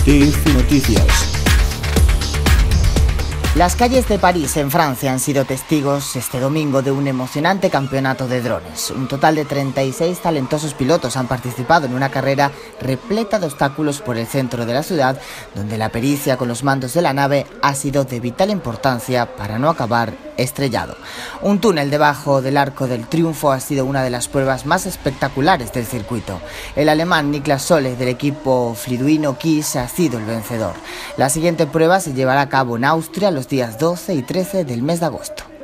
TF Noticias. Las calles de París, en Francia, han sido testigos este domingo de un emocionante campeonato de drones. Un total de 36 talentosos pilotos han participado en una carrera repleta de obstáculos por el centro de la ciudad, donde la pericia con los mandos de la nave ha sido de vital importancia para no acabar estrellado. Un túnel debajo del Arco del Triunfo ha sido una de las pruebas más espectaculares del circuito. El alemán Niklas Solle del equipo Fliduino Kiss ha sido el vencedor. La siguiente prueba se llevará a cabo en Austria los días 12 y 13 del mes de agosto.